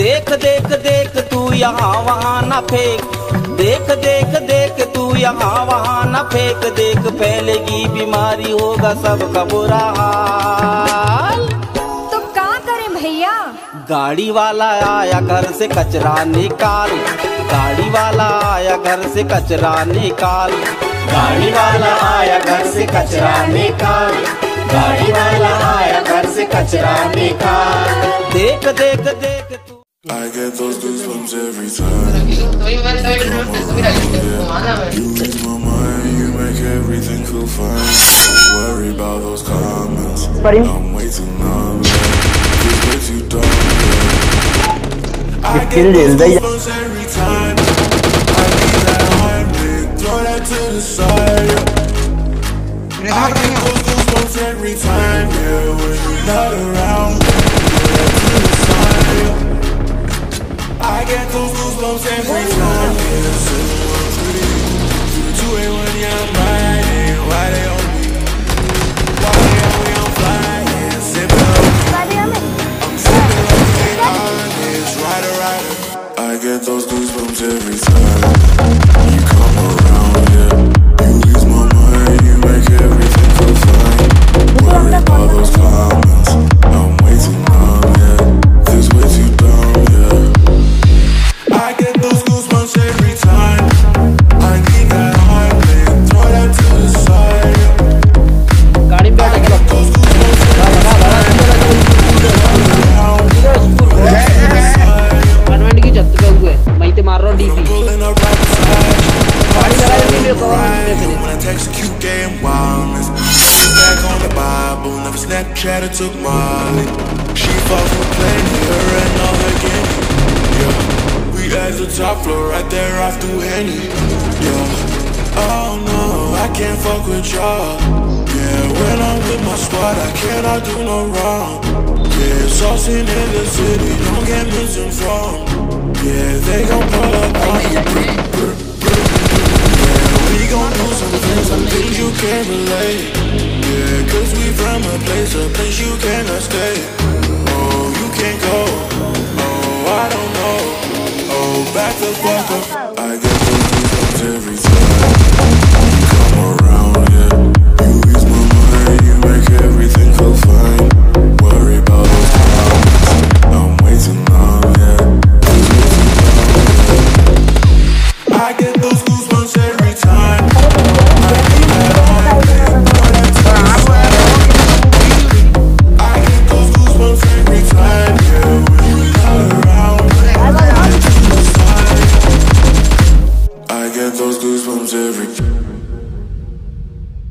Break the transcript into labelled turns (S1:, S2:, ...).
S1: देख देख देख तू यहाँ वहाँ न फेंक, देख देख देख तू यहाँ वहाँ न फेंक, देख फैलेगी बीमारी होगा सबका बुरा हाल।
S2: तो क्या करें भैया?
S1: गाड़ी वाला आया घर से कचरा निकाल, गाड़ी वाला आया घर से कचरा निकाल, गाड़ी वाला आया घर से कचरा निकाल, गाड़ी वाला आया घर से कचरा निकाल। देख देख देख तू।
S3: I get those goosebumps every time. You ease my mind, you make everything feel fine. Don't worry about those comments. I'm way too numb. This way too dumb. I get those goosebumps every time. I need that heartbeat, throw that to the side. I get those goosebumps every time, yeah, when you're not around. Throw that to the side. I get those goosebumps every time. Yeah, 713, 281, yeah, I'm riding. Why they on me? Why they on me? I'm flying. Sipping on me. I'm sipping on me. Honest, rider, rider. I get those goosebumps every time. You come around, yeah. You ease my mind, you make everything feel fine. Worry about those comments. I'm way too numb, yeah. This way too dumb, yeah. I get those goosebumps every time. I need that heartbeat, throw that to the side. I get those goosebumps every time.
S4: Convent की छत पे हुए मैं ते मार रहा हूँ DP गाड़ी लगा देंगे मेरे को
S3: when I text cute game wildness. Back on the Bible, never Snapchat or took Molly. She falls for plenty, her and all her gang. Yeah. At the top floor, right there off through Henny. Yeah. Oh no, I can't fuck with y'all. Yeah, when I'm with my squad, I cannot do no wrong. Yeah, saucing in the city, don't get misinformed. Yeah, they gon' pull up on you. Yeah, we gon' do some things you can't relate. Yeah, cause we from a place you cannot stay. Oh, you can't go. Oh, I don't know. Oh, back the fuck up. I get those goosebumps every time. You come around, yeah. You ease my mind, you make everything feel fine. Worry about those comments. I'm way too numb, yeah. This way too dumb, yeah. I get those goosebumps every time. I need that heartbeat, throw that to the side. I get those goosebumps every time, yeah. When you're not around. I get those goosebumps every